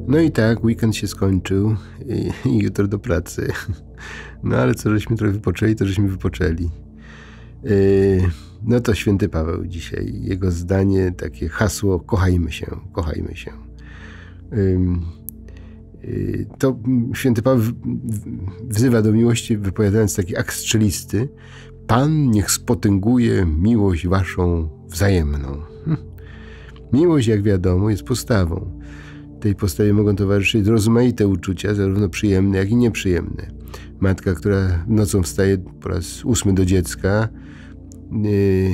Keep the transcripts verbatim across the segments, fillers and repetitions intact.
No i tak, weekend się skończył i, i jutro do pracy. No ale co żeśmy trochę wypoczęli, to żeśmy wypoczęli. Yy, no to święty Paweł dzisiaj. Jego zdanie, takie hasło: kochajmy się, kochajmy się. Yy, yy, to święty Paweł wzywa do miłości, wypowiadając taki akt strzelisty: Pan niech spotęguje miłość waszą wzajemną. Hm. Miłość, jak wiadomo, jest postawą. Tej postawie mogą towarzyszyć rozmaite uczucia, zarówno przyjemne, jak i nieprzyjemne. Matka, która nocą wstaje po raz ósmy do dziecka, yy,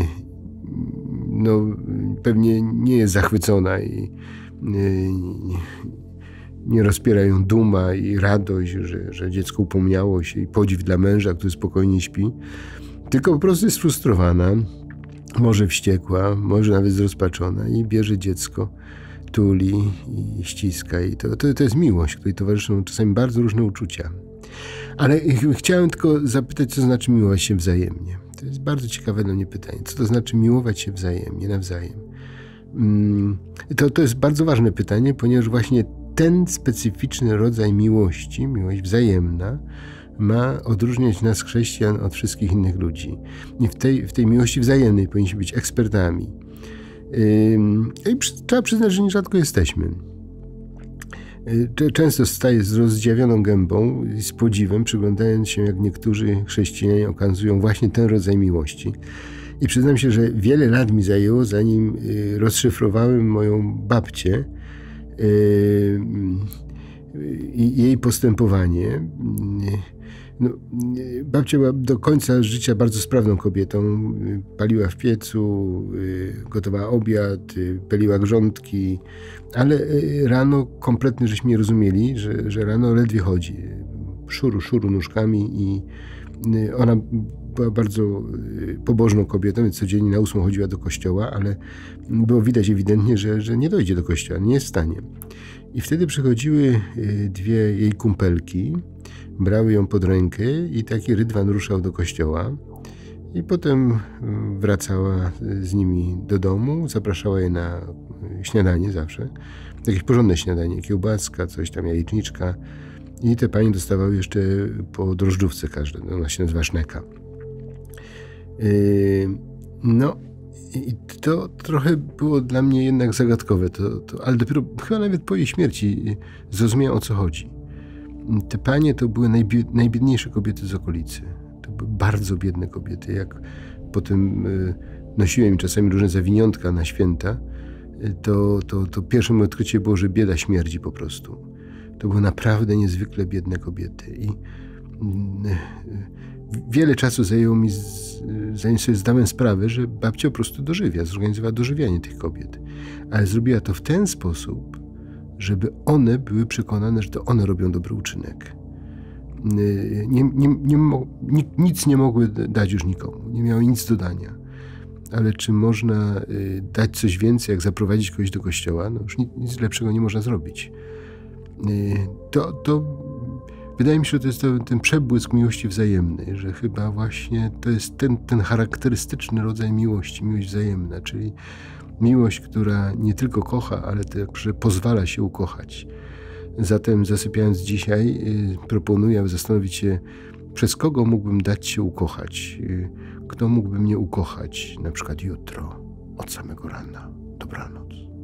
no, pewnie nie jest zachwycona i yy, nie rozpiera ją duma i radość, że, że dziecko upomniało się, i podziw dla męża, który spokojnie śpi, tylko po prostu jest frustrowana, może wściekła, może nawet zrozpaczona i bierze dziecko, tuli i ściska. I to, to, to jest miłość, której towarzyszą czasami bardzo różne uczucia. Ale ch chciałem tylko zapytać, co znaczy miłować się wzajemnie. To jest bardzo ciekawe dla mnie pytanie. Co to znaczy miłować się wzajemnie, nawzajem? To, to jest bardzo ważne pytanie, ponieważ właśnie ten specyficzny rodzaj miłości, miłość wzajemna, ma odróżniać nas, chrześcijan, od wszystkich innych ludzi. I w tej, w tej miłości wzajemnej powinniśmy być ekspertami. I trzeba przyznać, że nierzadko jesteśmy. Często staję z rozdziawioną gębą i z podziwem, przyglądając się, jak niektórzy chrześcijanie okazują właśnie ten rodzaj miłości. I przyznam się, że wiele lat mi zajęło, zanim rozszyfrowałem moją babcię i jej postępowanie. No, babcia była do końca życia bardzo sprawną kobietą. Paliła w piecu, gotowała obiad, peliła grządki, ale rano kompletnie żeśmy nie rozumieli, że, że rano ledwie chodzi. Szuru, szuru nóżkami i ona była bardzo pobożną kobietą, więc codziennie na ósmą chodziła do kościoła, ale było widać ewidentnie, że, że nie dojdzie do kościoła, nie jest w stanie. I wtedy przychodziły dwie jej kumpelki, brały ją pod rękę i taki rydwan ruszał do kościoła. I potem wracała z nimi do domu, zapraszała je na śniadanie zawsze. Jakieś porządne śniadanie, kiełbaska, coś tam, jajeczniczka. I te panie dostawały jeszcze po drożdżówce każde. Ona się nazywa szneka. Yy, no i to trochę było dla mnie jednak zagadkowe. To, to, ale dopiero chyba nawet po jej śmierci zrozumiałem, o co chodzi. Te panie to były najbied, najbiedniejsze kobiety z okolicy. To były bardzo biedne kobiety. Jak potem y, nosiłem im czasami różne zawiniątka na święta, y, to, to, to pierwsze moje odkrycie było, że bieda śmierdzi po prostu. To były naprawdę niezwykle biedne kobiety. I y, y, wiele czasu zajęło mi, z, zanim sobie zdałem sprawę, że babcia po prostu dożywia, zorganizowała dożywianie tych kobiet. Ale zrobiła to w ten sposób, żeby one były przekonane, że to one robią dobry uczynek. Nie, nie, nie, nic nie mogły dać już nikomu, nie miały nic do dania. Ale czy można dać coś więcej, jak zaprowadzić kogoś do kościoła? No już nic, nic lepszego nie można zrobić. To, to wydaje mi się, że to jest to, ten przebłysk miłości wzajemnej, że chyba właśnie to jest ten, ten charakterystyczny rodzaj miłości, miłość wzajemna, czyli miłość, która nie tylko kocha, ale także pozwala się ukochać. Zatem zasypiając dzisiaj, proponuję, aby zastanowić się, przez kogo mógłbym dać się ukochać. Kto mógłby mnie ukochać, na przykład jutro, od samego rana. Dobranoc.